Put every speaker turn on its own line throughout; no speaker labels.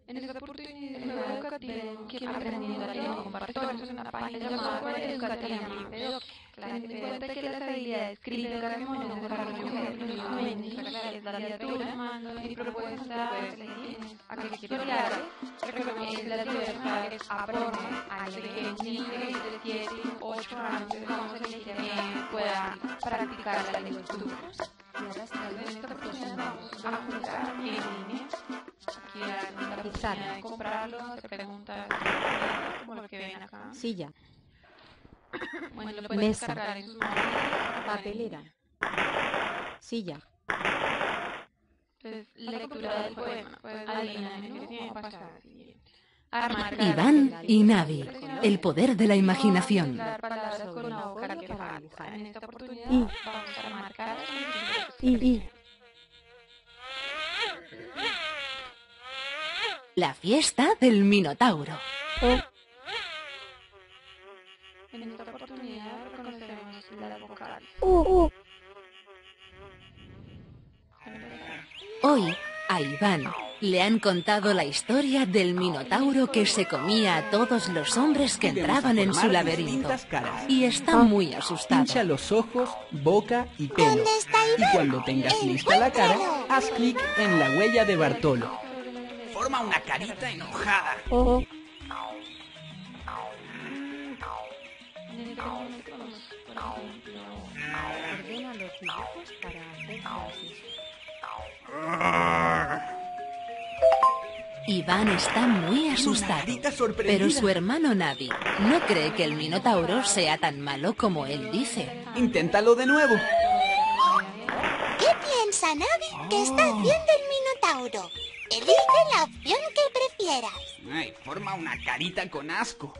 En esta oportunidad el juego educativo que aprendiendo a leer con Bartolo es una página llamada Cuaderno Educativa Libre. Ten en cuenta que las habilidades críticas que se desarrollan en los jóvenes es la lectura y propuesta a que tutoriales es la diversidad aporta a que el niño de 7, 8 años pueda practicar la lectura. Y ahora en esta oportunidad vamos a jugar en línea. Aquí dan la oportunidad de comprarlo, se pregunta como lo que ven acá.
Silla.
Bueno, lo pueden
Mesa.
descargar en sus móviles.
Papelera. Silla.
Entonces, lectura del poema. Pues adivinan en qué pasa. Armar
Iván y Navi, el poder de la imaginación.
palabras con una boca que falta. En esta oportunidad
Y.
vamos a armar caras.
Y.
La fiesta del Minotauro.
En esta oportunidad reconocemos las vocales.
Hoy, a Iván le han contado la historia del Minotauro que se comía a todos los hombres que entraban en su laberinto. Y está muy asustado.
Pincha los ojos, boca y pelo.
¿Dónde está
Y
Iván?
cuando tengas lista la cara, haz clic en la huella de Bartolo.
Forma una carita enojada.
En este momento vamos, por ejemplo,
Ordena los dibujos para hacer frases.
Iván está muy asustado,
carita sorprendida.
pero su hermano Navi no cree que el Minotauro sea tan malo como él dice.
Inténtalo de nuevo.
¿Qué piensa Navi que está haciendo el Minotauro? Elige la opción que prefieras.
Ay, forma una carita con asco.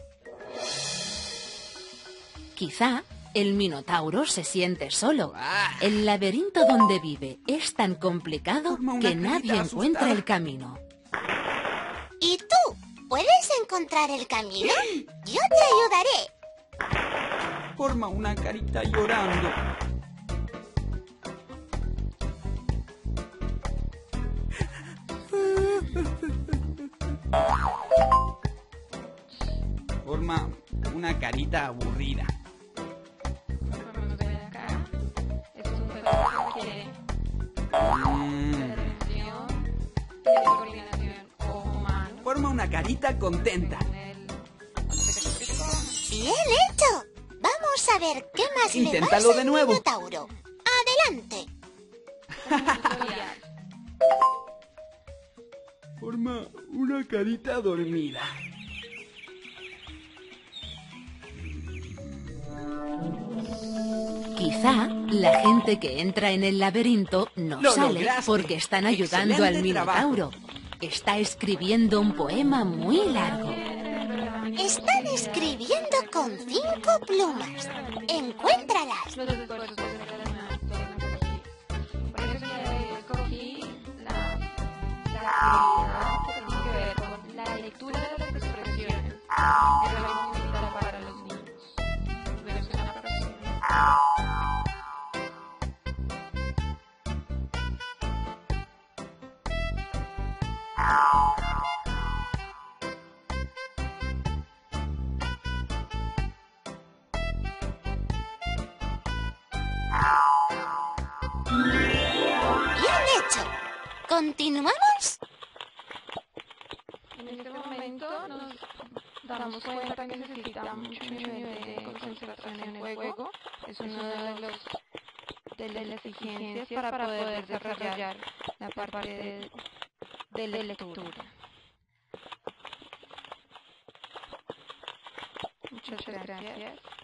Quizá el Minotauro se siente solo. El laberinto donde vive es tan complicado
Forma una
que
carita
nadie encuentra
asustada.
el camino.
¿Y tú? ¿Puedes encontrar el camino? Yo te ayudaré.
Forma una carita llorando. Forma una carita aburrida.
vamos a ver acá. Es un juego que requiere atención, de coordinación ojo-mano.
Forma una carita contenta.
Bien hecho. Vamos a ver qué más le
Inténtalo
pasa
de
al
nuevo.
Minotauro. Adelante.
Forma una carita dormida.
Quizá la gente que entra en el laberinto no
Lo
sale
lograste.
porque están ayudando al
Excelente trabajo.
Minotauro. Está escribiendo un poema muy largo.
Están escribiendo con 5 plumas. Encuéntralas.
Los esfuerzos de por eso ya escogí la actividad que tiene que ver con la lectura de las expresiones. Es algo muy vital para los niños. Nos vemos en la próxima.
Bien hecho. ¿Continuamos?
En este momento nos damos cuenta que necesita mucho nivel de concentración en el juego. Es uno de las exigencias para poder desarrollar la parte de lectura. Muchas gracias.